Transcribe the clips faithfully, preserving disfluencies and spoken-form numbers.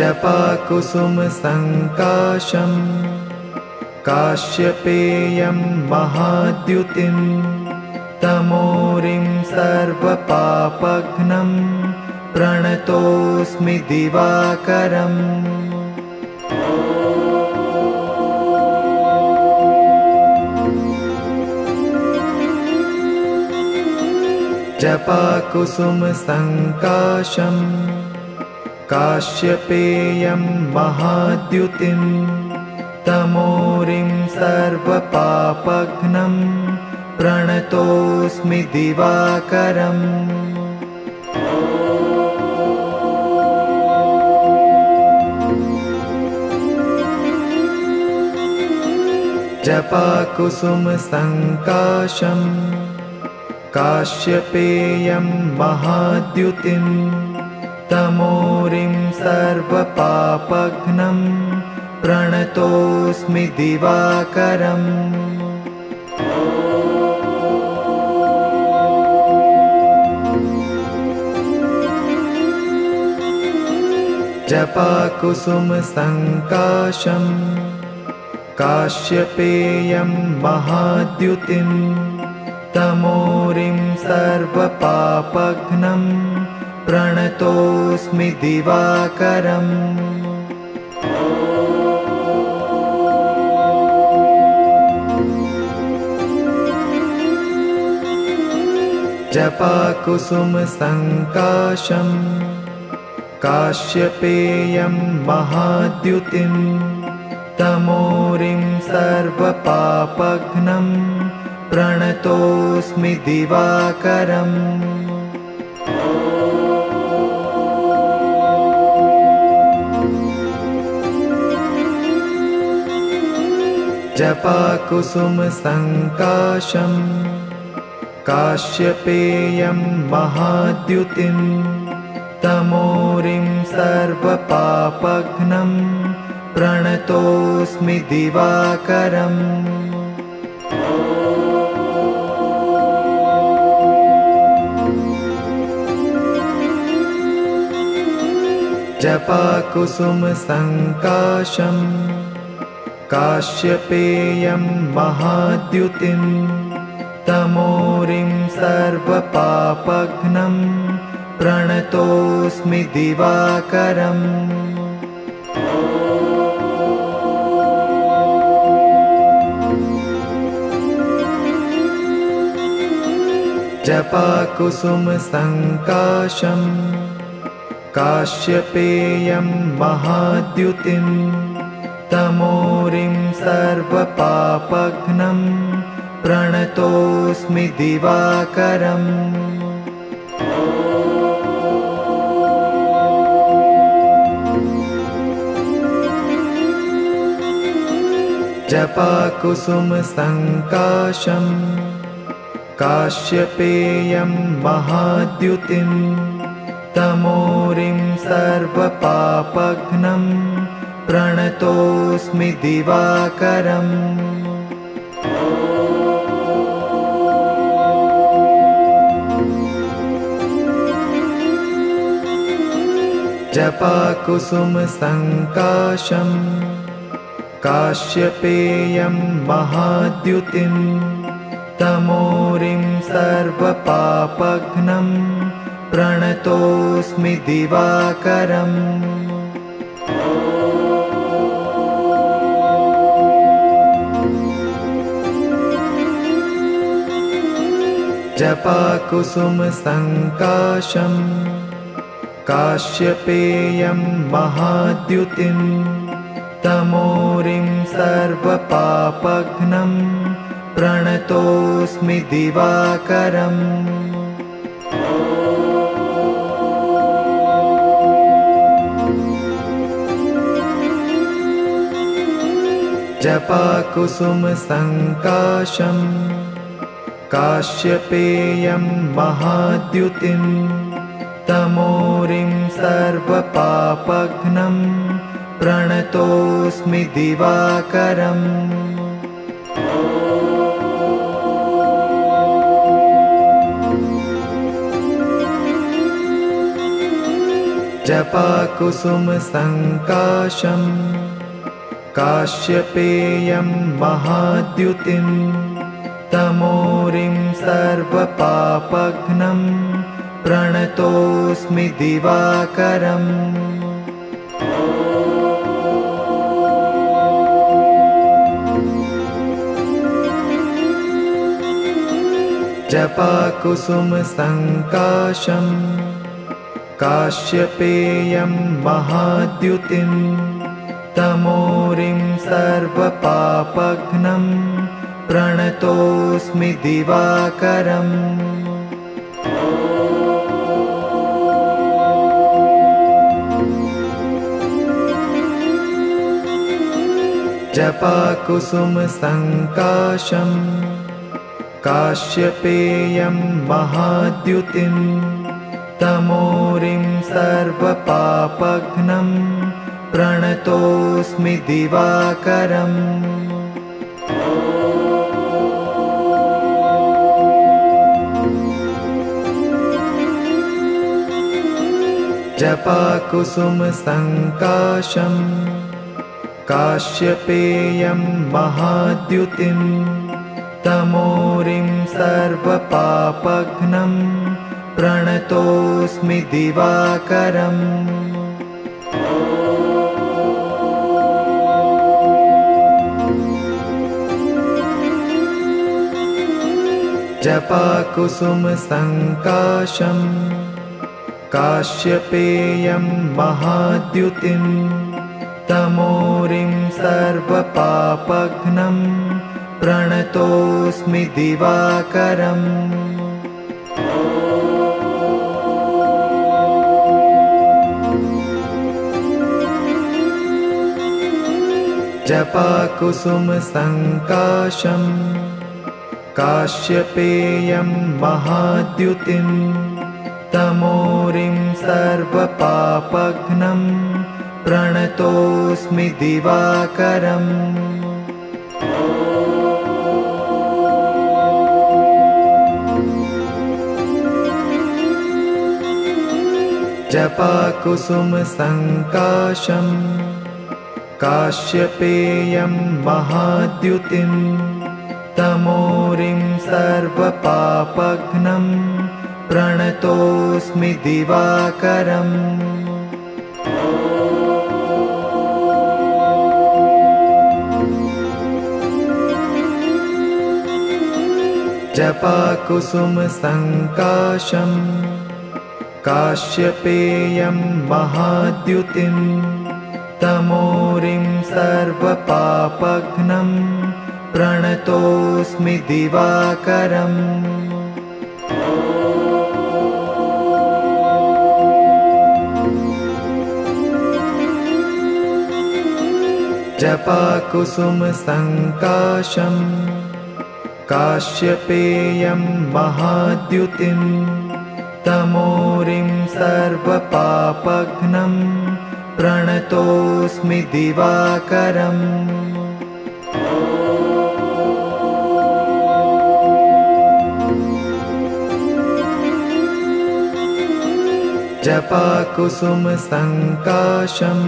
जपाकुसुमसङ्काशं काश्यपेयं महाद्युतिं तमोरिं सर्वपापघ्नं प्रणतोऽस्मि दिवाकरम्। जपाकुसुमसङ्काशं काश्यपेयं महाद्युतिं तमोरिं सर्वपापघ्नं प्रणतोऽस्मि दिवाकरम्। जपाकुसुमसङ्काशं काश्यपेयं महाद्युतिं तमोरिं सर्वपापघ्नं प्रणतोऽस्मि दिवाकरम्। जपाकुसुमसङ्काशं काश्यपेयं महाद्युतिं तमोरिं सर्वपापघ्नं प्रणतोऽस्मि दिवाकरम्। जपाकुसुमसङ्काशं काश्यपेयं महाद्युतिं तमोरिं सर्वपापघ्नं प्रणतोऽस्मि दिवाकरम्। जपाकुसुमसङ्काशं काश्यपेयं महाद्युतिं तमोरिं सर्वपापघ्नं प्रणतोऽस्मि दिवाकरम्। जपाकुसुमसङ्काशं काश्यपेयं महाद्युतिं तमोरिं सर्वपापघ्नं प्रणतोऽस्मि दिवाकरम्। जपाकुसुमसङ्काशं काश्यपेयं महाद्युतिं तमोरिं सर्वपापघ्नं प्रणतोऽस्मि दिवाकरम्। जपाकुसुमसङ्काशं काश्यपेयं महाद्युतिं तमोरिं सर्वपापघ्नं प्रणतोऽस्मि दिवाकरम्। जपाकुसुमसङ्काशं काश्यपेयं महाद्युतिं तमोरिं सर्वपापघ्नं प्रणतोऽस्मि दिवाकरम्। जपाकुसुमसङ्काशं काश्यपेयं महाद्युतिं तमोरिं सर्वपापघ्नं प्रणतोऽस्मि दिवाकरम्। जपाकुसुमसङ्काशं काश्यपेयं महाद्युतिं तमोरिं सर्वपापघ्नं प्रणतोऽस्मि दिवाकरम्। जपाकुसुमसङ्काशं काश्यपेयं महाद्युतिं तमोरिं सर्वपापघ्नं प्रणतोऽस्मि दिवाकरम्। जपाकुसुमसङ्काशं काश्यपेयं महाद्युतिं तमोरिं सर्वपापघ्नं प्रणतोऽस्मि दिवाकरम्। जपाकुसुमसङ्काशं काश्यपेयं महाद्युतिं तमोरिं सर्वपापघ्नं प्रणतोऽस्मि दिवाकरम्। जपाकुसुमसङ्काशं काश्यपेयं महाद्युतिं तमोरिं सर्वपापघ्नं प्रणतोऽस्मि दिवाकरम्। जपाकुसुमसङ्काशं काश्यपेयं महाद्युतिं तमोरिं सर्वपापघ्नं प्रणतोऽस्मि दिवाकरम्। जपाकुसुमसङ्काशं काश्यपेयं महाद्युतिं तमोरिं सर्वपापघ्नं प्रणतोऽस्मि दिवाकरम्। जपाकुसुमसङ्काशं काश्यपेयं महाद्युतिं तमोरिं सर्वपापघ्नं प्रणतोऽस्मि दिवाकरम्। जपाकुसुमसङ्काशं काश्यपेयं महाद्युतिं तमोरिं सर्वपापघ्नं प्रणतोऽस्मि दिवाकरम्। जपाकुसुमसङ्काशं काश्यपेयं महाद्युतिं तमोरिं सर्वपापघ्नं प्रणतोऽस्मि दिवाकरम्। जपाकुसुमसङ्काशं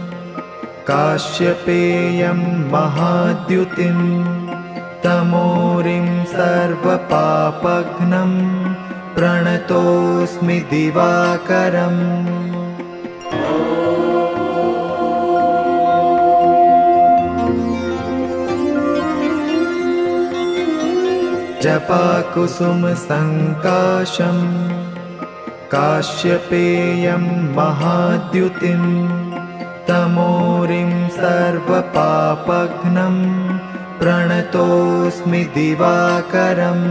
काश्यपेयं महाद्युतिं तमोरिं सर्वपापघ्नं प्रणतोऽस्मि दिवाकरम्। जपाकुसुमसङ्काशं काश्यपेयं महाद्युतिं तमोरिं सर्वपापघ्नं प्रणतोऽस्मि दिवाकरम्।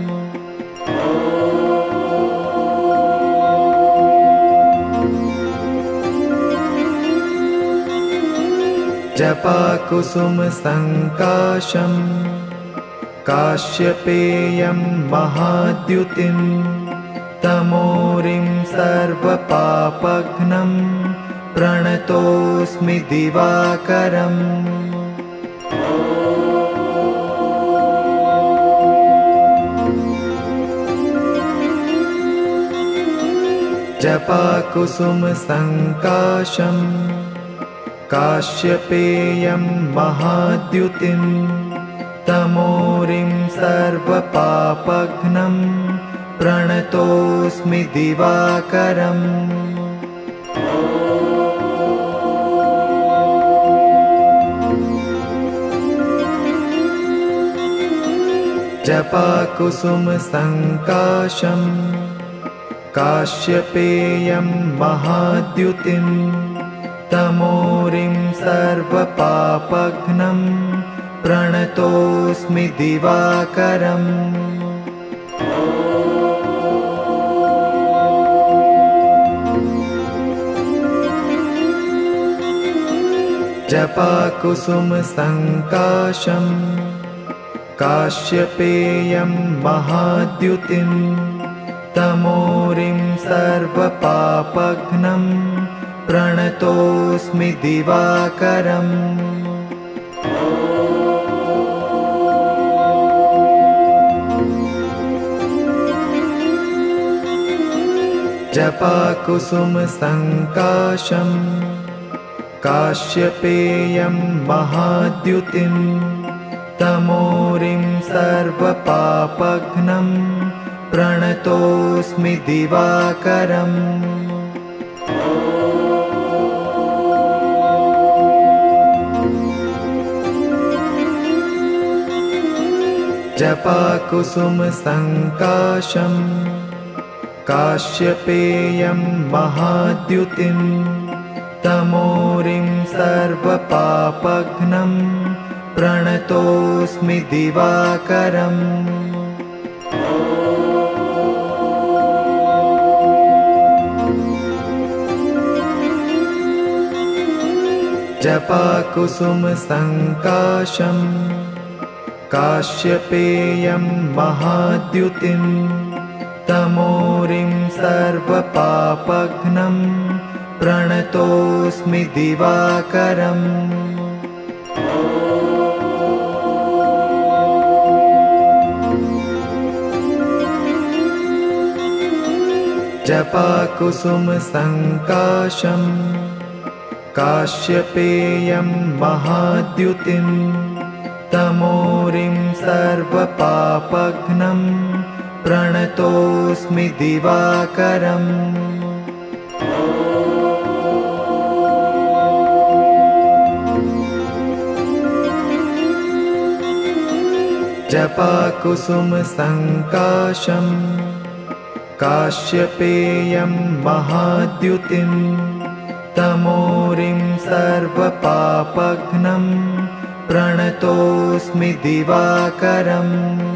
जपाकुसुमसङ्काशं काश्यपेयं महाद्युतिं तमोरिं सर्वपापघ्नं प्रणतोऽस्मि दिवाकरम्। जपाकुसुमसङ्काशं काश्यपेयं महाद्युतिं तमोरिं सर्वपापघ्नं प्रणतोऽस्मि दिवाकरम् जपाकुसुमसङ्काशं काश्यपेयं महाद्युतिं तमोरिं सर्वपापघ्नं प्रणतोऽस्मि दिवाकरम् जपाकुसुमसङ्काशं काश्यपेयं महाद्युतिं तमोरिं सर्वपापघ्नं प्रणतोऽस्मि दिवाकरम् जपाकुसुमसङ्काशं काश्यपेयं महाद्युतिं तमोरिं सर्वपापघ्नं प्रणतोऽस्मि दिवाकरम् जपाकुसुमसङ्काशं काश्यपेयं महाद्युतिं तमोरिं सर्वपापघ्नं प्रणतोऽस्मि दिवाकरम् जपाकुसुमसङ्काशं काश्यपेयं महाद्युतिं तमोरिं सर्वपापघ्नं प्रणतोऽस्मि दिवाकरम् जपाकुसुमसङ्काशं काश्यपेयं महाद्युतिं तमोरिं सर्वपापघ्नं प्रणतोऽस्मि दिवाकरम् जपाकुसुमसङ्काशं काश्यपेयं महाद्युतिं तमोरिं सर्वपापघ्नं प्रणतोऽस्मि दिवाकरम्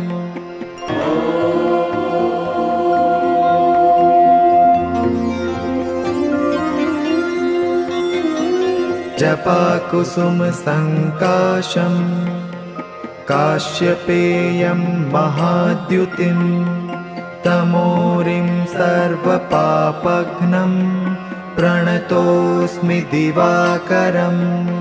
जपाकुसुमसङ्काशं काश्यपेयं महाद्युतिं तमोरिं सर्वपापघ्नं प्रणतोऽस्मि दिवाकरम्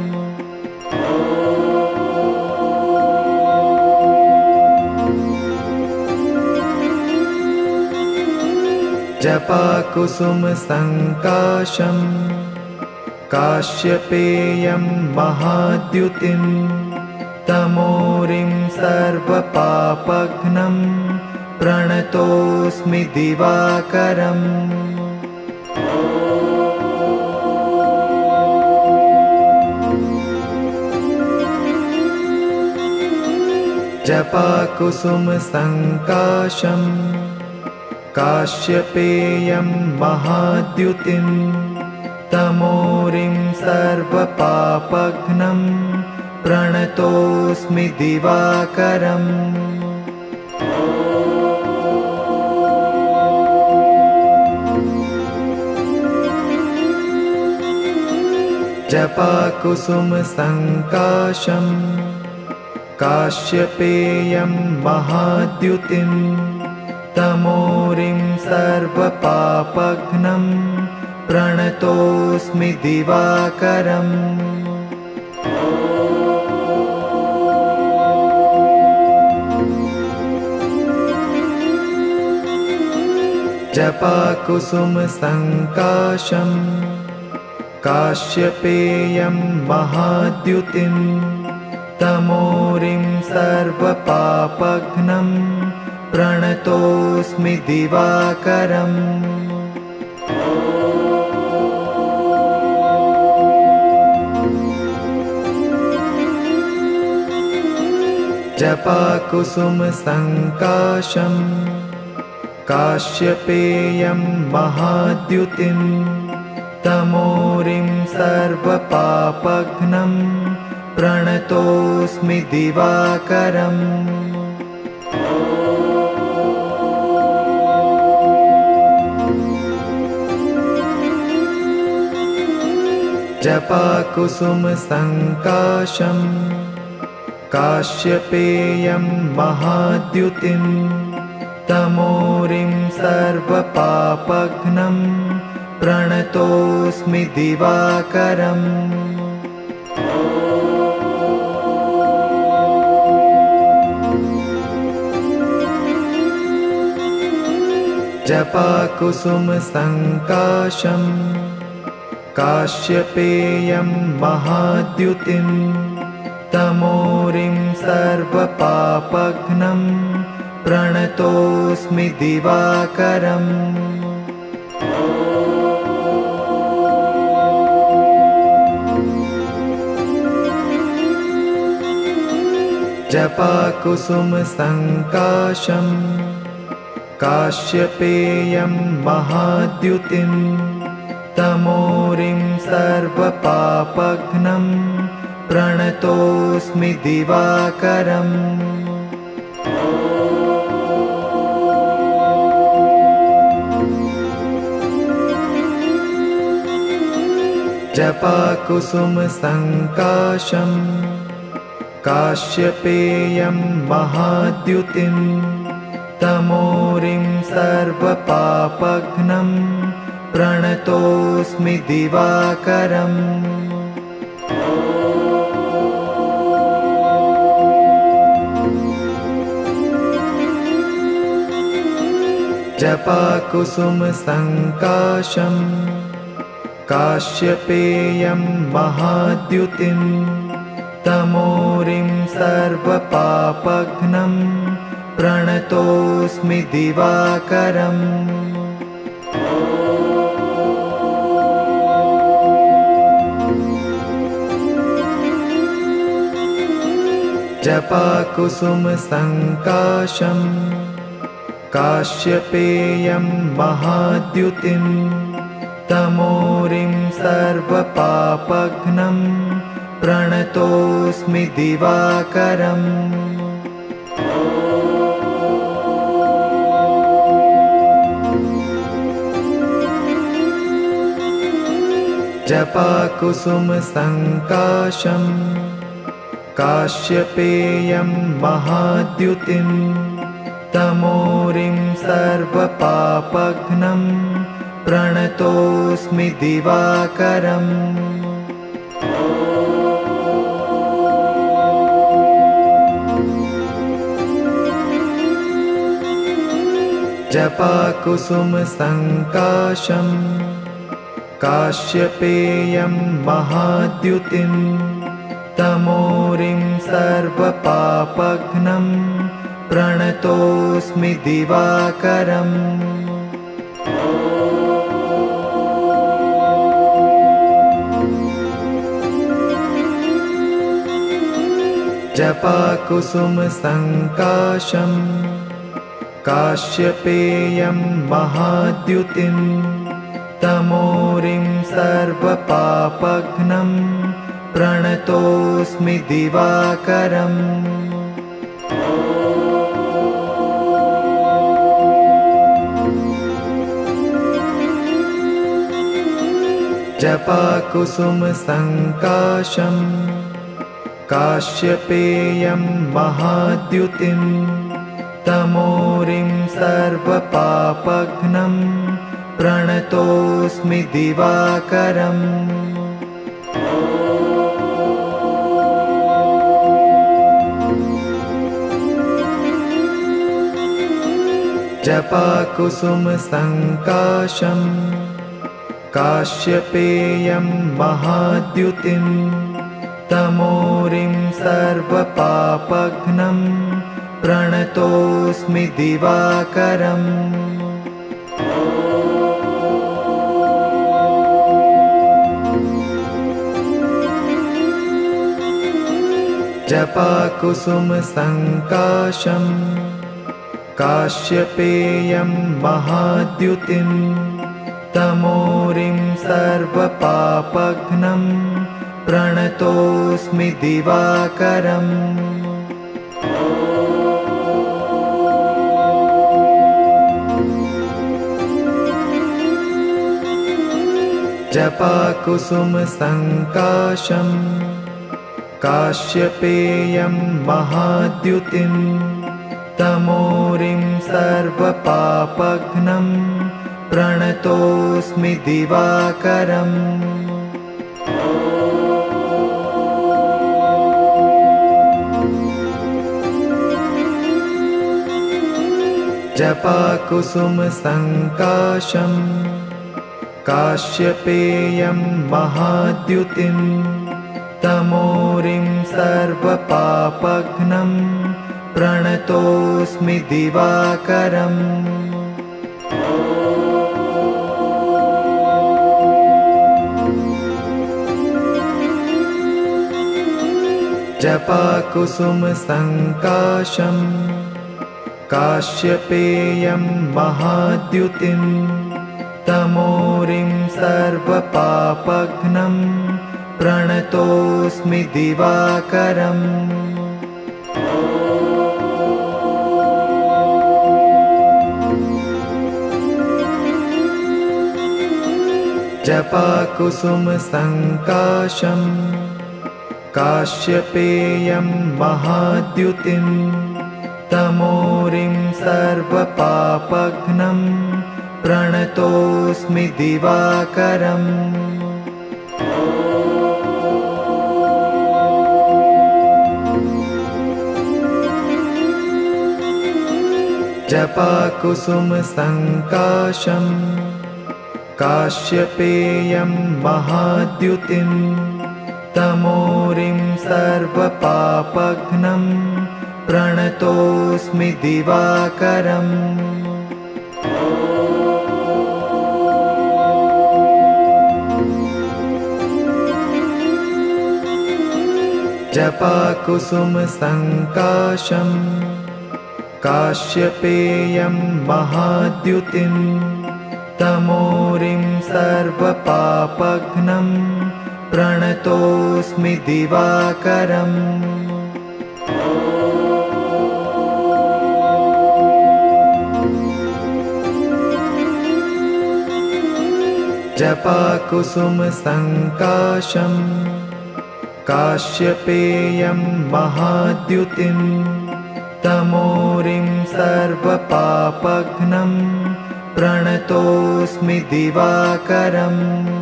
जपाकुसुमसङ्काशं काश्यपेयं महाद्युतिं तमोरिं सर्वपापघ्नं प्रणतोऽस्मि दिवाकरम् जपाकुसुमसङ्काशं काश्यपेयं महाद्युतिं तमोरिं सर्वपापघ्नं प्रणतोऽस्मि दिवाकरम् जपाकुसुमसङ्काशं काश्यपेयं महाद्युतिं तमोरिं सर्वपापघ्नं प्रणतोऽस्मि दिवाकरम् जपाकुसुमसङ्काशं काश्यपेयं महाद्युतिं तमोरिं सर्वपापघ्नं प्रणतोऽस्मि दिवाकरम्। जपाकुसुमसङ्काशं काश्यपेयं महाद्युतिं तमोरिं सर्वपापघ्नं प्रणतोऽस्मि दिवाकरम्। जपाकुसुमसङ्काशं काश्यपेयं महाद्युतिं तमोरिं सर्वपापघ्नं प्रणतोऽस्मि दिवाकरम्। जपाकुसुमसङ्काशं काश्यपेयं महाद्युतिं तमोरिं सर्वपापघ्नं प्रणतोऽस्मि दिवाकरम्। जपाकुसुमसङ्काशं काश्यपेयं महाद्युतिं तमोरिं सर्वपापघ्नं प्रणतोऽस्मि दिवाकरम्। जपाकुसुमसङ्काशं काश्यपेयं महाद्युतिं तमोरिं सर्वपापघ्नं प्रणतोऽस्मि दिवाकरम्। जपाकुसुमसङ्काशं काश्यपेयं महाद्युतिं तमोरिं सर्वपापघ्नं प्रणतोऽस्मि दिवाकरम्। जपाकुसुमसङ्काशं काश्यपेयं महाद्युतिं तमोरिं सर्वपापघ्नं प्रणतोऽस्मि दिवाकरम्। जपाकुसुमसङ्काशं काश्यपेयं महाद्युतिं तमोरिं सर्वपापघ्नं प्रणतोऽस्मि दिवाकरम्। जपाकुसुमसङ्काशं काश्यपेयं महाद्युतिं तमोरिं सर्वपापघ्नं प्रणतोऽस्मि दिवाकरम्। जपाकुसुमसङ्काशं काश्यपेयं महाद्युतिं तमोरिं सर्वपापघ्नं प्रणतोऽस्मि दिवाकरम्। जपाकुसुमसङ्काशं काश्यपेयं महाद्युतिं तमोरिं सर्वपापघ्नं प्रणतोऽस्मि दिवाकरम्। जपाकुसुमसङ्काशं काश्यपेयं महाद्युतिं तमोरिं सर्वपापघ्नं प्रणतोऽस्मि दिवाकरम् जपाकुसुमसङ्काशं काश्यपेयं महाद्युतिं तमोरिं सर्वपापघ्नं प्रणतोऽस्मि दिवाकरम् जपाकुसुमसङ्काशं काश्यपेयं महाद्युतिं तमोरिं सर्वपापघ्नं प्रणतोऽस्मि दिवाकरम् जपाकुसुमसङ्काशं काश्यपेयं महाद्युतिं तमोरिं सर्वपापघ्नं प्रणतोऽस्मि दिवाकरम् जपाकुसुमसङ्काशं काश्यपेयं महाद्युतिं तमोरिं सर्वपापघ्नं प्रणतोऽस्मि दिवाकरम् जपाकुसुमसङ्काशं काश्यपेयं महाद्युतिं तमोरिं सर्वपापघ्नं प्रणतोऽस्मि दिवाकरम् जपाकुसुमसङ्काशं काश्यपेयं महाद्युतिं तमोरिं सर्वपापघ्नं प्रणतोऽस्मि दिवाकरम् जपाकुसुमसङ्काशं काश्यपेयं महाद्युतिं तमोरिं सर्वपापघ्नं प्रणतोऽस्मि दिवाकरम् जपाकुसुमसङ्काशं काश्यपेयं महाद्युतिं तमोरिं सर्वपापघ्नं प्रणतोऽस्मि दिवाकरम्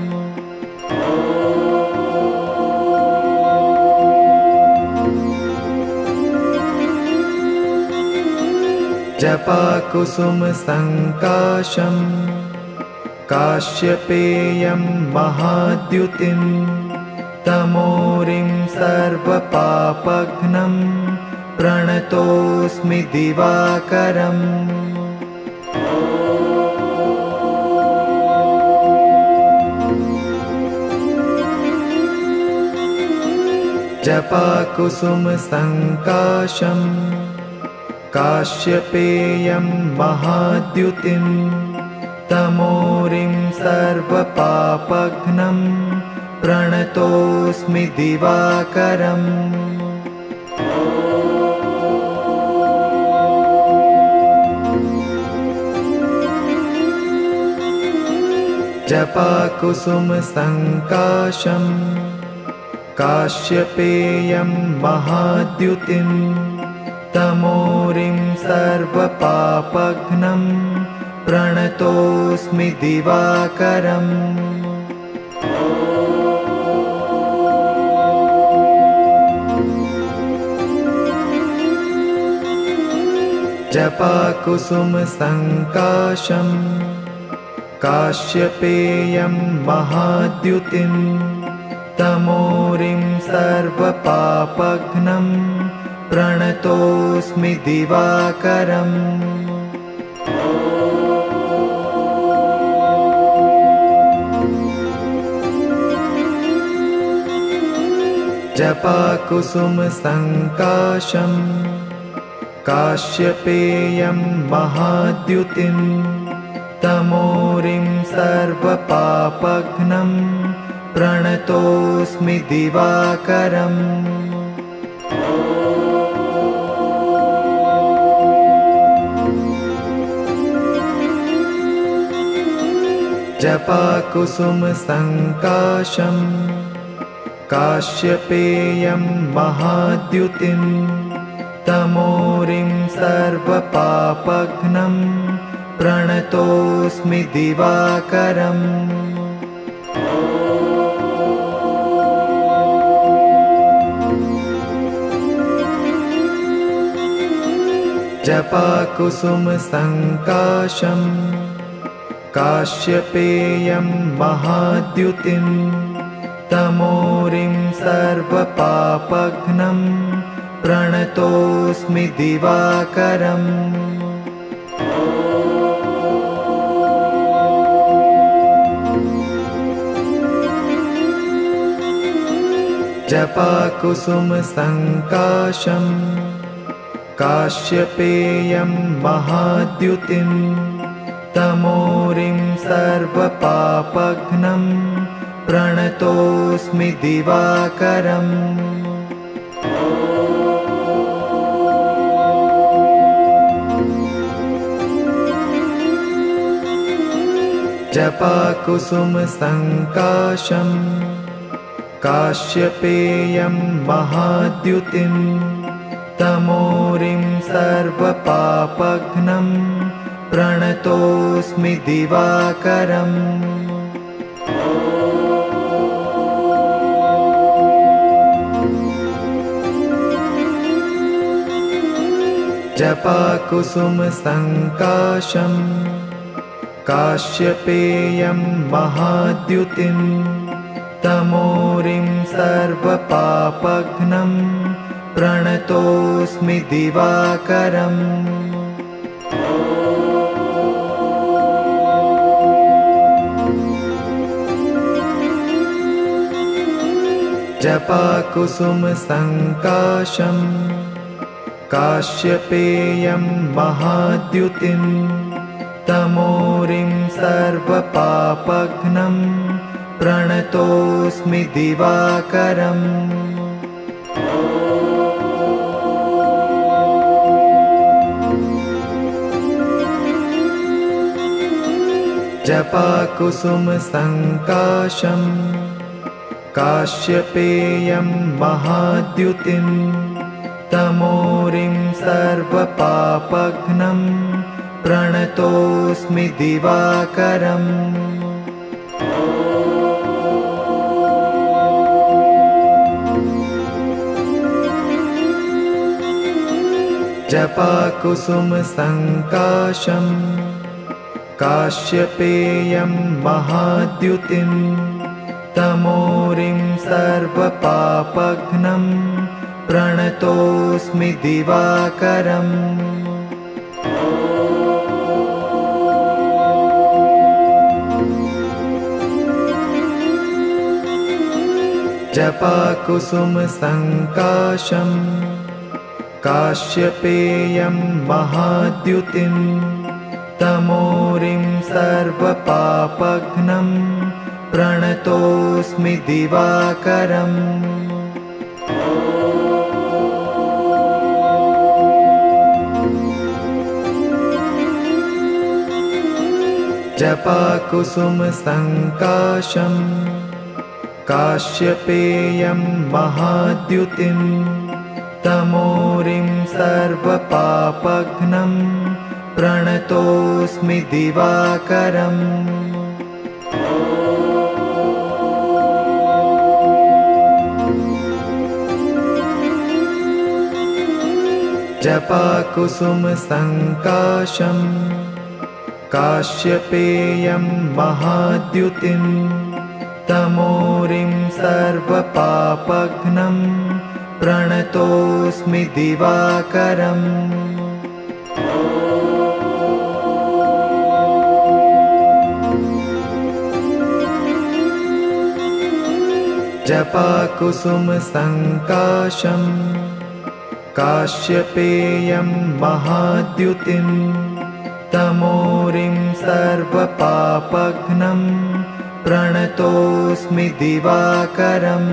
जपाकुसुमसङ्काशं काश्यपेयं महाद्युतिं तमोरिं सर्वपापघ्नं प्रणतोऽस्मि दिवाकरम् जपाकुसुमसङ्काशं काश्यपेयं महाद्युतिं तमोरिं सर्वपापघ्नं प्रणतोऽस्मि दिवाकरम् जपाकुसुमसङ्काशं काश्यपेयं महाद्युतिं तमोरिं सर्वपापघ्नं प्रणतोऽस्मि दिवाकरम् जपाकुसुमसङ्काशं काश्यपेयं महाद्युतिं तमोरिं सर्वपापघ्नं प्रणतोऽस्मि दिवाकरम्। जपाकुसुमसङ्काशं काश्यपेयं महाद्युतिं तमोरिं सर्वपापघ्नं प्रणतोऽस्मि दिवाकरम्। जपाकुसुमसङ्काशं काश्यपेयं महाद्युतिं तमोरिं सर्वपापघ्नं प्रणतोऽस्मि दिवाकरम्। जपाकुसुमसङ्काशं काश्यपेयं महाद्युतिं तमोरिं सर्वपापघ्नं प्रणतोऽस्मि दिवाकरम्। जपाकुसुमसङ्काशं काश्यपेयं महाद्युतिं तमोरिं सर्वपापघ्नं प्रणतोऽस्मि दिवाकरम्। जपाकुसुमसङ्काशं काश्यपेयं महाद्युतिं तमोरिं सर्वपापघ्नं प्रणतोऽस्मि दिवाकरम्। जपाकुसुमसङ्काशं काश्यपेयं महाद्युतिं तमोरिं सर्वपापघ्नं प्रणतोऽस्मि दिवाकरम्। जपाकुसुमसङ्काशं काश्यपेयं महाद्युतिं तमोरिं सर्वपापघ्नं प्रणतोऽस्मि दिवाकरम्। जपाकुसुमसङ्काशं काश्यपेयं महाद्युतिं तमोरिं सर्वपापघ्नं प्रणतोऽस्मि दिवाकरम्। जपाकुसुमसङ्काशं काश्यपेयं महाद्युतिं तमोरिं सर्वपापघ्नं प्रणतोऽस्मि दिवाकरम्। जपाकुसुमसङ्काशं काश्यपेयं महाद्युतिं तमोरिं सर्वपापघ्नं प्रणतोऽस्मि दिवाकरम्। जपाकुसुमसङ्काशं काश्यपेयं महाद्युतिं तमोरिं सर्वपापघ्नं प्रणतोऽस्मि दिवाकरम्। जपाकुसुमसङ्काशं काश्यपेयं महाद्युतिं तमोरिं सर्वपापघ्नं प्रणतोऽस्मि दिवाकरम् जपाकुसुमसङ्काशं काश्यपेयं महाद्युतिं तमोरिं सर्वपापघ्नं प्रणतोऽस्मि दिवाकरम्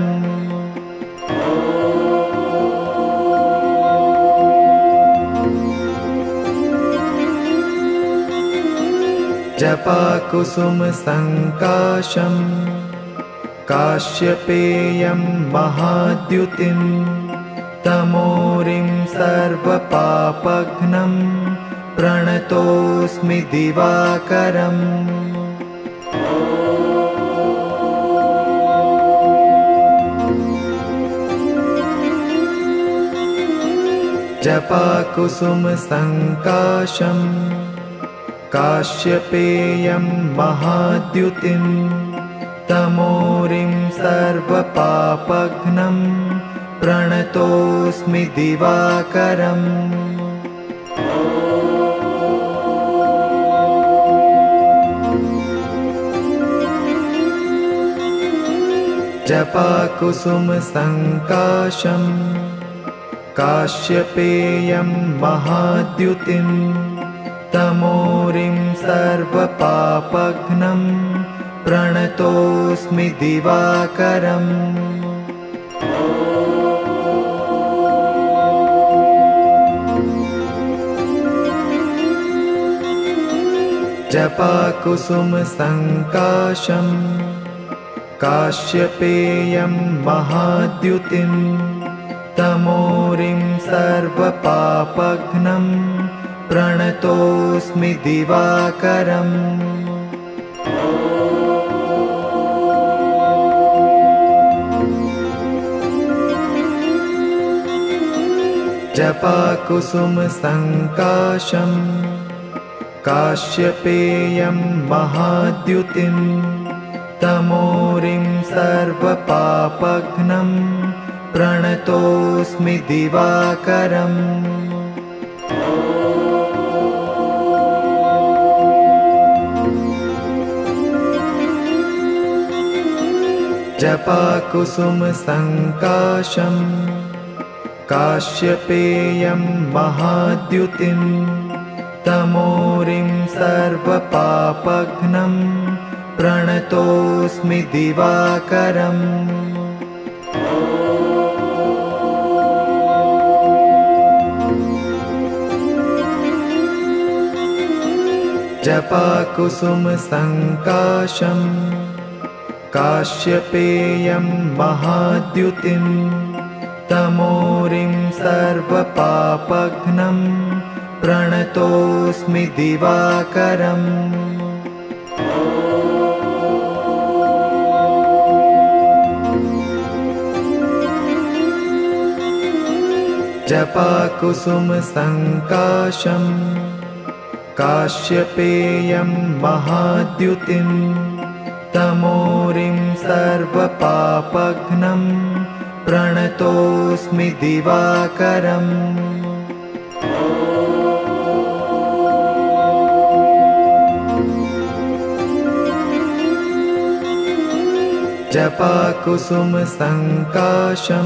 जपाकुसुमसङ्काशं काश्यपेयं महाद्युतिं तमोरिं सर्वपापघ्नं प्रणतोऽस्मि दिवाकरम् जपाकुसुमसङ्काशं काश्यपेयं महाद्युतिं तमोरिं सर्वपापघ्नं प्रणतोऽस्मि दिवाकरम् जपाकुसुमसङ्काशं काश्यपेयं महाद्युतिं तमोरिं सर्वपापघ्नं प्रणतोऽस्मि दिवाकरम् जपाकुसुमसङ्काशं काश्यपेयं महाद्युतिं तमोरिं सर्वपापघ्नं प्रणतोऽस्मि दिवाकरम् जपाकुसुमसङ्काशं काश्यपेयं महाद्युतिं तमोरिं सर्वपापघ्नं प्रणतोऽस्मि दिवाकरम् जपाकुसुमसङ्काशं काश्यपेयं महाद्युतिं तमोरिं सर्वपापघ्नं प्रणतोऽस्मि दिवाकरम् जपाकुसुमसङ्काशं काश्यपेयं महाद्युतिं तमोरिं सर्वपापघ्नं प्रणतोऽस्मि दिवाकरम् जपाकुसुमसङ्काशं काश्यपेयं महाद्युतिं तमोरिं सर्वपापघ्नं प्रणतोऽस्मि दिवाकरम् जपाकुसुमसङ्काशं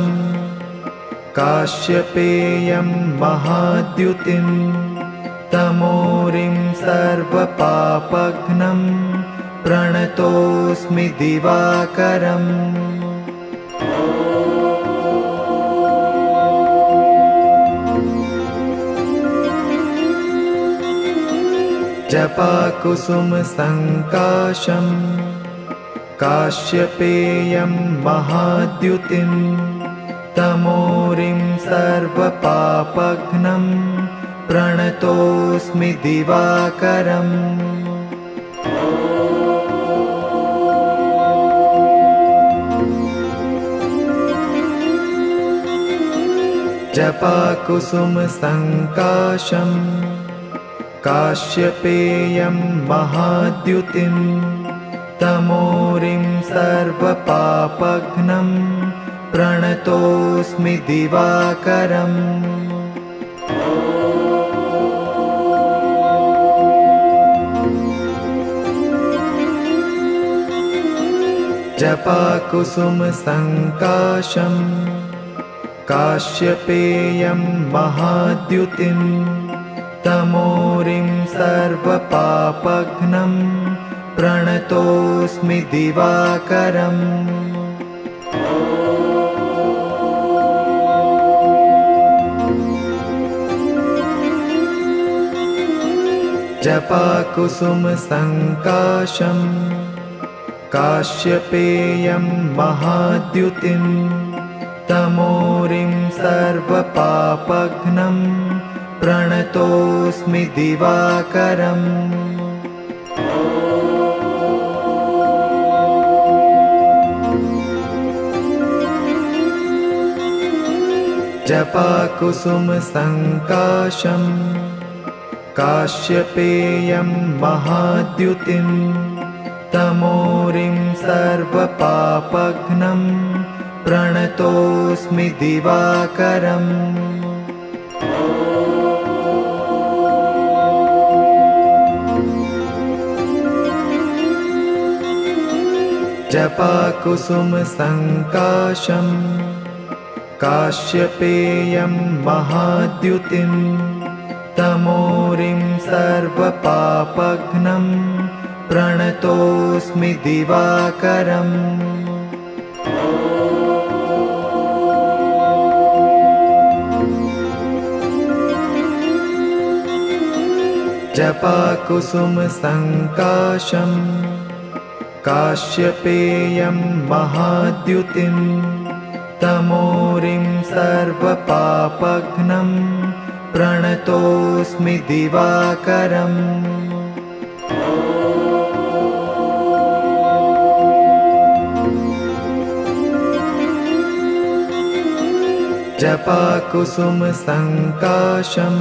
काश्यपेयं महाद्युतिं तमोरिं सर्वपापघ्नं प्रणतोऽस्मि दिवाकरम् जपाकुसुमसङ्काशं काश्यपेयं महाद्युतिं तमोरिं सर्वपापघ्नं प्रणतोऽस्मि दिवाकरम् जपाकुसुमसङ्काशं काश्यपेयं महाद्युतिं तमोरिं सर्वपापघ्नं प्रणतोऽस्मि दिवाकरम्। जपाकुसुमसङ्काशं काश्यपेयं महाद्युतिं तमोरिं सर्वपापघ्नं प्रणतोऽस्मि दिवाकरम्। जपाकुसुमसङ्काशं काश्यपेयं महाद्युतिं तमोरिं सर्वपापघ्नं प्रणतोऽस्मि दिवाकरम्। जपाकुसुमसङ्काशं काश्यपेयं महाद्युतिं तमोरिं सर्वपापघ्नं प्रणतोऽस्मि दिवाकरम्। जपाकुसुमसङ्काशं काश्यपेयं महाद्युतिं तमोरिं सर्वपापघ्नं प्रणतोऽस्मि दिवाकरम्। जपाकुसुमसङ्काशं काश्यपेयं महाद्युतिं तमोरिं सर्वपापघ्नं प्रणतोऽस्मि दिवाकरम्। जपाकुसुमसङ्काशं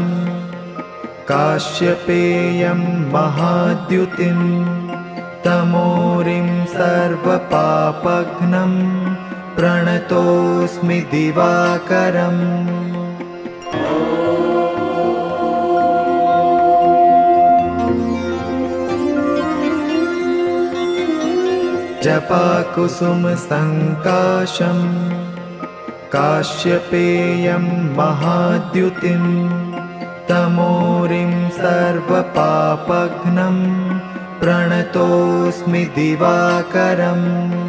काश्यपेयं महाद्युतिं तमोरिं सर्वपापघ्नं प्रणतोऽस्मि दिवाकरम्। जपाकुसुमसङ्काशं काश्यपेयं महाद्युतिं तमोरिं सर्वपापघ्नं प्रणतोऽस्मि दिवाकरम्।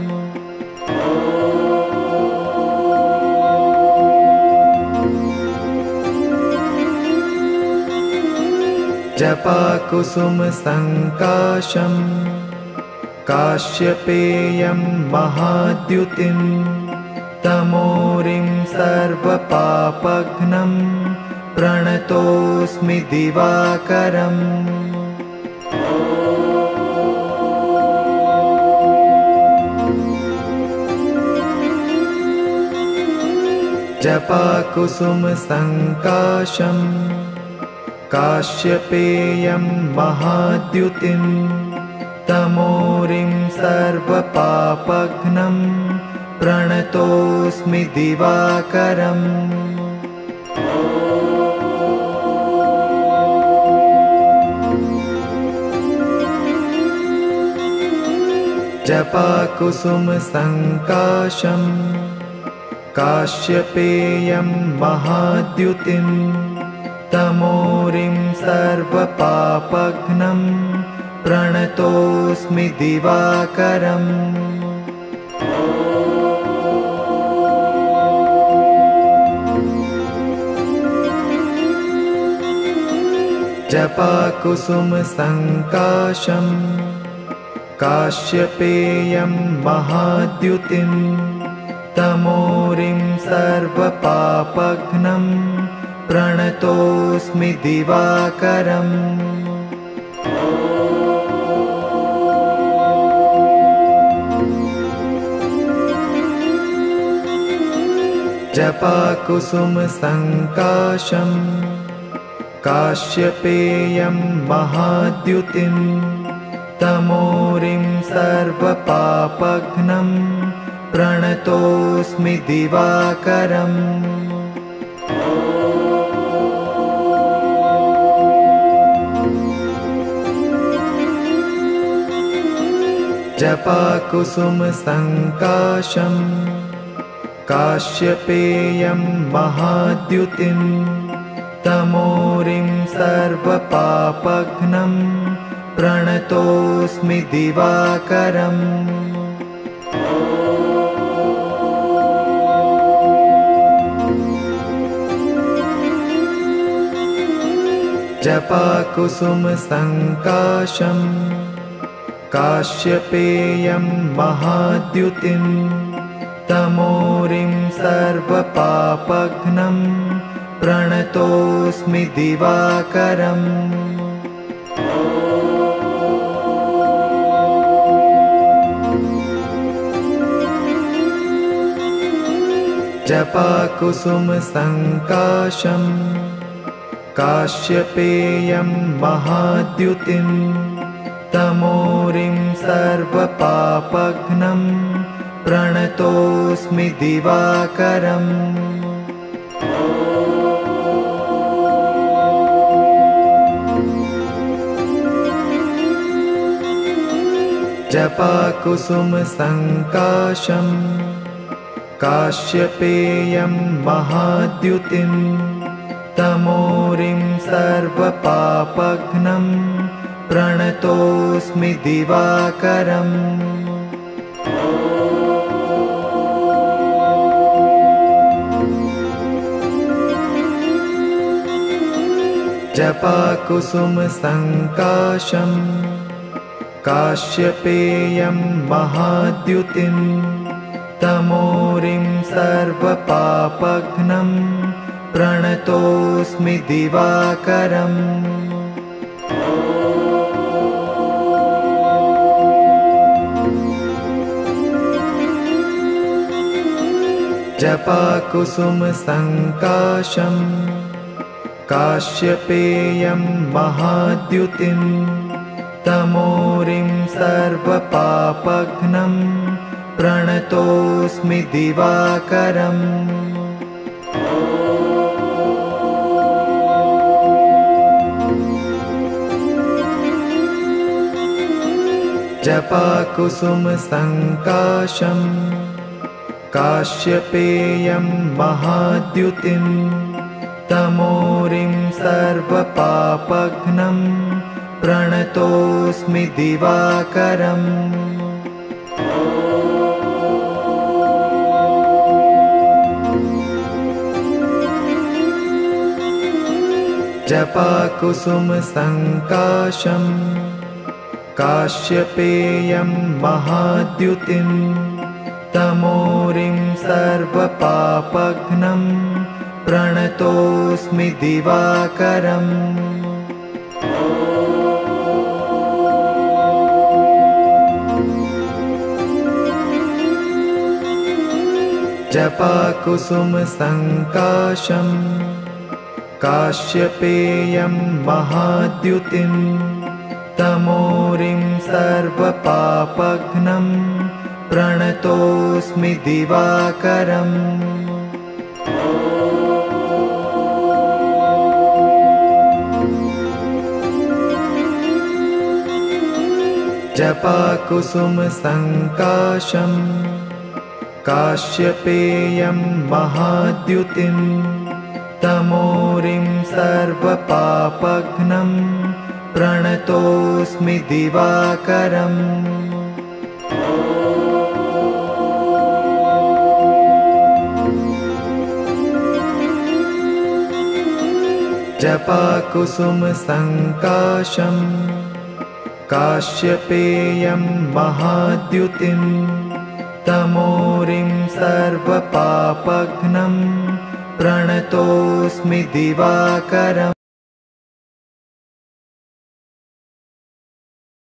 जपाकुसुमसङ्काशं काश्यपेयं महाद्युतिं तमोरिं सर्वपापघ्नं प्रणतोऽस्मि दिवाकरम्। जपाकुसुमसङ्काशं काश्यपेयं महाद्युतिं तमोरिं सर्वपापघ्नं प्रणतोऽस्मि दिवाकरम्। जपाकुसुमसङ्काशं काश्यपेयं महाद्युतिं तमोरिं सर्वपापघ्नं प्रणतोऽस्मि दिवाकरम्। जपाकुसुमसङ्काशं काश्यपेयं महाद्युतिं तमोरिं सर्वपापघ्नं प्रणतोऽस्मि दिवाकरम्। जपाकुसुमसङ्काशं काश्यपेयं महाद्युतिं तमोरिं सर्वपापघ्नं प्रणतोऽस्मि दिवाकरम्। जपाकुसुमसङ्काशं काश्यपेयं महाद्युतिं तमोरिं सर्वपापघ्नं प्रणतोऽस्मि दिवाकरम्। जपाकुसुमसङ्काशं काश्यपेयं महाद्युतिं तमोरिं सर्वपापघ्नं प्रणतोऽस्मि दिवाकरम्। जपाकुसुमसङ्काशं काश्यपेयं महाद्युतिं तमोरिं सर्वपापघ्नं प्रणतोऽस्मि दिवाकरम्। जपाकुसुमसङ्काशं काश्यपेयं महाद्युतिं तमोरिं सर्वपापघ्नं प्रणतोऽस्मि दिवाकरम्। जपाकुसुमसङ्काशं काश्यपेयं महाद्युतिं तमोरिं सर्वपापघ्नं प्रणतोऽस्मि दिवाकरम्। जपाकुसुमसङ्काशं काश्यपेयं महाद्युतिं तमोरिं सर्वपापघ्नं प्रणतोऽस्मि दिवाकरम्। जपाकुसुमसङ्काशं काश्यपेयं महाद्युतिं तमोरिं सर्वपापघ्नं प्रणतोऽस्मि दिवाकरम्। जपाकुसुमसङ्काशं काश्यपेयं महाद्युतिं तमोरिं सर्वपापघ्नं प्रणतोऽस्मि दिवाकरम्। जपाकुसुमसङ्काशं काश्यपेयं महाद्युतिं तमोरिं सर्वपापघ्नं प्रणतोऽस्मि दिवाकरम्। जपाकुसुमसङ्काशं काश्यपेयं महाद्युतिं तमोरिं सर्वपापघ्नं प्रणतोऽस्मि दिवाकरम्। जपाकुसुमसङ्काशं काश्यपेयं महाद्युतिं तमोरिं सर्वपापघ्नं प्रणतोऽस्मि दिवाकरम्।